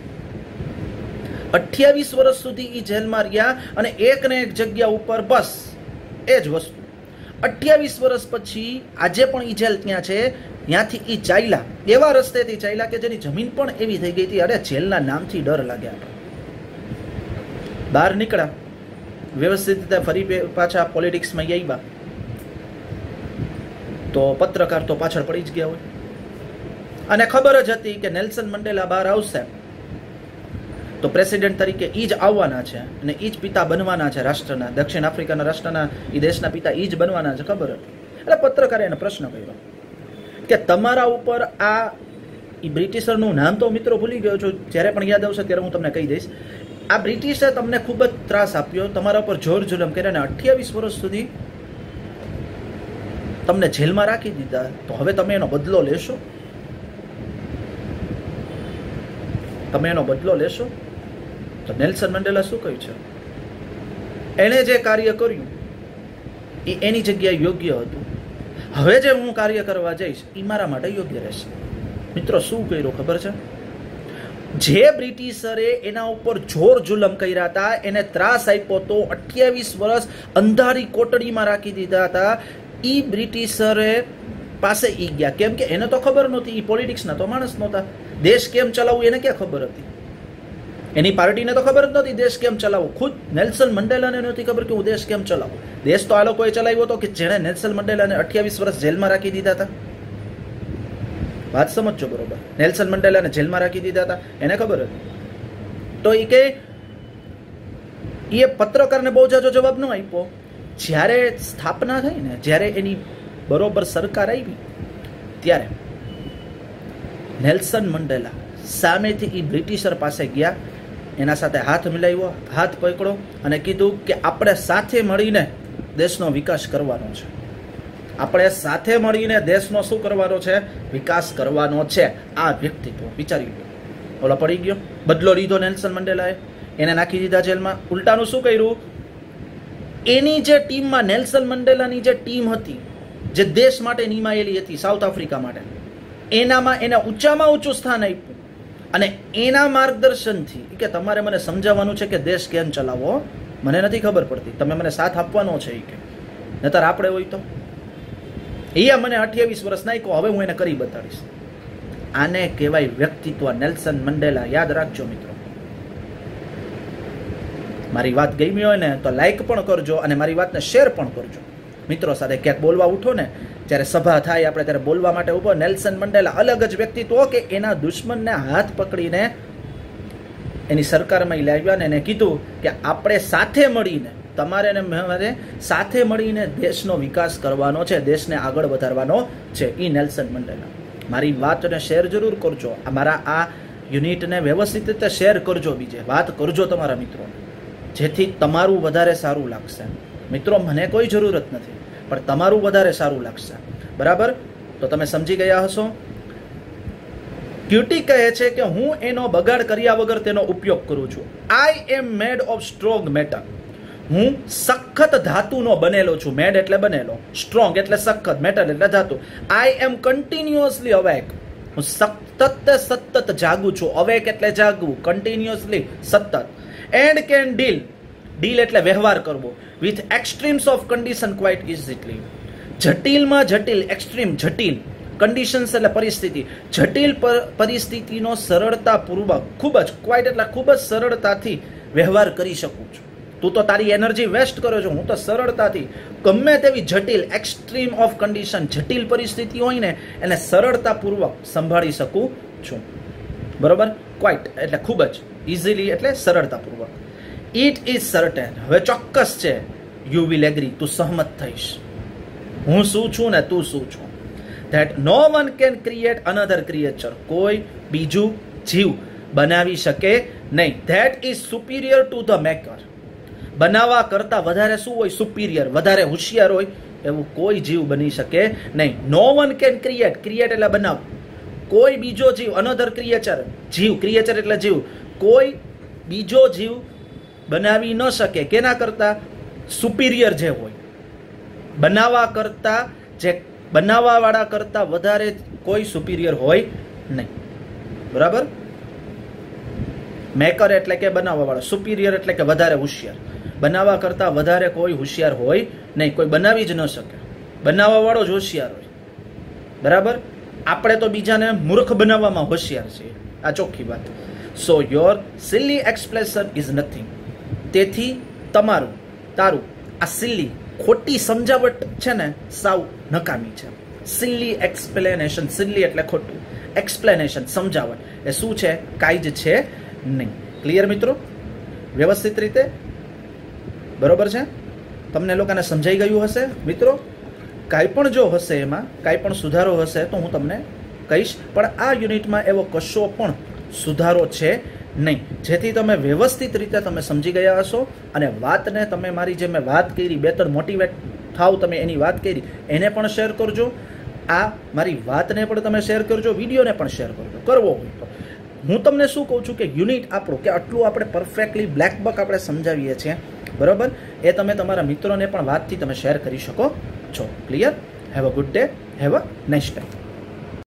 અઠ્યાવીસ વર્ષ સુધી ઈ જેલમાં રહ્યા અને એક ને એક જગ્યા ઉપર બસ એ જ વસ્તુ. અઠ્યાવીસ વર્ષ પછી આજે પણ ઈ જેલ ત્યાં છે. ત્યાંથી ઈ ચાલ્યા, એવા રસ્તેથી ચાલ્યા કે જેની જમીન પણ એવી થઈ ગઈ હતી, અરે જેલના નામથી ડર લાગ્યા. બહાર નીકળ્યા, વ્યવસ્થિત રીતે ફરી પાછા પોલિટિક્સમાં આવ્યા તો પત્રકાર તો પાછળ પડી જ ગયા હોય. અને ખબર જ હતી કે નેલ્સન મંડેલા બહાર આવશે તો પ્રેસિડેન્ટ તરીકે ઈ જ આવવાના છે અને ઈ જ પિતા બનવાના છે રાષ્ટ્રના, દક્ષિણ આફ્રિકાના રાષ્ટ્રના ઈ દેશના પિતા ઈ જ બનવાના છે, ખબર હતી. એટલે પત્રકારે એને પ્રશ્ન કર્યો કે તમારા ઉપર આ ઈ બ્રિટિશરનું નામ તો મિત્રો ભૂલી ગયો છું, જ્યારે પણ યાદ આવશે ત્યારે હું તમને કહી દઈશ. આ બ્રિટિશે તમને ખૂબ જ ત્રાસ આપ્યો, તમારા ઉપર જોર જુલમ કર્યા અને અઠ્યાવીસ વર્ષ સુધી તમને જેલમાં રાખી દીધા, તો હવે તમે એનો બદલો લેશો? તમે એનો બદલો લેશો? તો નેલ્સન મંડેલા શું કહ્યું છે? એણે જે કાર્ય કર્યું એ એની જગ્યાએ યોગ્ય હતું. હવે જે હું કાર્ય કરવા જઈશ એ મારા માટે યોગ્ય રહેશે. મિત્રો શું કર્યું ખબર છે? જે બ્રિટિશરે એના ઉપર જોર જુલમ કર્યા હતા, એને ત્રાસ આપ્યો તો, અઠ્યાવીસ વર્ષ અંધારી કોટડીમાં રાખી દીધા હતા, ઈ બ્રિટિશરે પાસે ઈ ગયા. કેમ કે એને તો ખબર નહોતી, ઈ પોલિટિક્સના તો માણસ નહોતા. દેશ કેમ ચલાવવું એને ક્યાં ખબર હતી? એની પાર્ટીને તો ખબર જ નહોતી દેશ કેમ ચલાવવું. ખુદ નેલ્સન મંડેલાને નહોતી ખબર કે હું દેશ કેમ ચલાવું. દેશ તો આ લોકોએ ચલાવ્યો હતો કે જેણે નેલ્સન મંડેલાને અઠ્યાવીસ વર્ષ જેલમાં રાખી દીધા હતા. વાત સમજજો બરોબર. નેલ્સન મંડેલાને જેલમાં રાખી દીધા હતા, એને ખબર હતી. તો એ કે એ પત્રકારને બહુ જાજો જવાબ ન આપ્યો. જ્યારે સ્થાપના થઈ ને, જ્યારે એની બરોબર સરકાર આવી, ત્યારે નેલ્સન મંડેલા સામેથી એ બ્રિટિશર પાસે ગયા, એના સાથે હાથ મિલાવ્યો, હાથ પકડો અને કીધું કે આપણે સાથે મળીને દેશનો વિકાસ કરવાનો છે. આપણે સાથે મળીને દેશનો શું કરવાનો છે? વિકાસ કરવાનો છે. આ વ્યક્તિત્વ વિચારી ગયો. ઓલા પડી ગયો, બદલો લીધો નેલ્સન મંડેલાએ, એને નાખી દીધા જેલમાં. ઉલટાનું શું કર્યું? એની જે ટીમમાં, નેલ્સન મંડેલાની જે ટીમ હતી, જે દેશ માટે નિમાયેલી હતી, સાઉથ આફ્રિકા માટે, એનામાં એને ઊંચામાં ઊંચું સ્થાન આપ્યું. અને એના માર્ગદર્શનથી કે તમારે મને સમજાવવાનું છે કે દેશ કેમ ચલાવવો, મને નથી ખબર પડતી, તમે મને સાથ આપવાનો છે. એ કે નતર આપણે હોય તો એ મને અઠ્યાવીસ વર્ષ નાખ્યો, હવે હું એને કરી બતાડીશ. આને કહેવાય વ્યક્તિત્વ. Nelson Mandela. યાદ રાખજો મિત્રો. મારી વાત ગમી હોય ને તો લાઈક પણ કરજો અને મારી વાતને શેર પણ કરજો. મિત્રો સાથે ક્યાંક બોલવા ઉઠો ને, જ્યારે સભા થાય આપણે ત્યારે બોલવા માટે ઉભો. નેલ્સન મંડેલા અલગ જ વ્યક્તિત્વ કે એના દુશ્મનને હાથ પકડીને એની સરકારમાં લાવ્યા ને એને કીધું કે આપણે સાથે મળીને, તમારે ને મારે સાથે મળીને દેશનો વિકાસ કરવાનો છે, દેશને આગળ વધારવાનો છે. એ નેલ્સન મંડેલા. મારી વાતને શેર જરૂર કરજો. મારા આ યુનિટને વ્યવસ્થિત રીતે શેર કરજો, બીજે વાત કરજો તમારા મિત્રોને, જેથી તમારું વધારે સારું લાગશે. મિત્રો મને કોઈ જરૂરત નથી, પણ તમારું વધારે સારું લાગશે. બરાબર? તો તમે સમજી ગયા હશો. ક્યુટી કહે છે કે હું એનો બગાડ કર્યા વગર તેનો ઉપયોગ કરું છું. I am made of strong metal. હું સખત ધાતુનો બનેલો છું. મેડ એટલે બનેલો, સ્ટ્રોંગ એટલે સખત, મેટલ એટલે ધાતુ. I am continuously awake. હું સતત સતત જાગું છું. અવેક એટલે જાગવું, કન્ટિન્યુઅસલી સતત. And can deal. ડીલ એટલે વ્યવહાર કરવો. With extremes of condition quite easily. જટિલમાં જટિલ, એક્સ્ટ્રીમ જટિલ, કન્ડિશન્સ એટલે પરિસ્થિતિ, જટિલ પરિસ્થિતિનો સરળતાપૂર્વક, ખૂબ જ, ક્વાઇટ એટલે ખૂબ જ સરળતાથી વ્યવહાર કરી શકું છું. તું તો તારી એનર્જી વેસ્ટ કરો છો, હું તો સરળતાથી ગમે તેવી જટિલ, એક્સ્ટ્રીમ ઓફ કન્ડિશન, જટિલ પરિસ્થિતિ હોય ને એને સરળતાપૂર્વક સંભાળી શકું છું. બરોબર? ક્વાઇટ એટલે ખૂબ જ, ઇઝીલી એટલે સરળતાપૂર્વક. It is certain. હવે ચોક્કસ છે. You will agree. તું સહમત થઈશ. હું શું છું ને તું શું છું. That no one can create another creature. કોઈ બીજું જીવ બનાવી શકે નહીં. That is superior to the maker. બનાવવા કરતા વધારે શું હોય? સુપિરિયર, વધારે હોશિયાર હોય એવું કોઈ જીવ બની શકે નહીં. No one can create. Create એટલે બનાવ. કોઈ બીજો જીવ, અનધર ક્રિએચર, જીવ, ક્રિએચર એટલે જીવ, કોઈ બીજો જીવ બનાવી ન શકે. કેના કરતા? સુપિરિયર જે હોય, બનાવવા કરતા, જે બનાવવા વાળા કરતા વધારે કોઈ સુપિરિયર હોય નહીં. બરાબર? મેકર એટલે કે બનાવવા વાળો, સુપિરિયર એટલે કે વધારે હોશિયાર. બનાવવા કરતા વધારે કોઈ હોશિયાર હોય નહીં. કોઈ બનાવી જ ન શકે. બનાવવા વાળો જ હોશિયાર હોય. બરાબર? આપણે તો બીજાને મૂર્ખ બનાવવામાં હોશિયાર છીએ. આ ચોખ્ખી વાત. So your silly expression is nothing. તેથી તમારું, તારું આ સિલી, ખોટી સમજાવટ છે ને, સાવ નકામી છે. Silly explanation. સિલી એટલે ખોટું, એક્સપ્લેનેશન સમજાવટ એ શું છે? કાંઈ જ છે નહીં. ક્લિયર મિત્રો? વ્યવસ્થિત રીતે બરોબર છે? તમને લોકોને સમજાઈ ગયું હશે મિત્રો? કાંઈ પણ જો હશે, એમાં કાંઈ પણ સુધારો હશે તો હું તમને કહીશ. પણ આ યુનિટમાં એવો કશો પણ સુધારો છે નહીં. જેથી તમે વ્યવસ્થિત રીતે તમે સમજી ગયા હશો અને વાતને તમે, મારી જે મેં વાત કરી, બે ત્રણ મોટિવેટ થાવ તમે એની વાત કરી, એને પણ શેર કરજો. આ મારી વાતને પણ તમે શેર કરજો, વિડીયોને પણ શેર કરજો, કરવો હોય તો. હું તમને શું કહું છું કે યુનિટ આપણું, કે આટલું આપણે પરફેક્ટલી બ્લેક બક આપણે સમજાવીએ છીએ, બરોબર, એ તમે તમારા મિત્રોને પણ વાતથી તમે શેર કરી શકો છો. Clear? Have a good day. Have a nice time.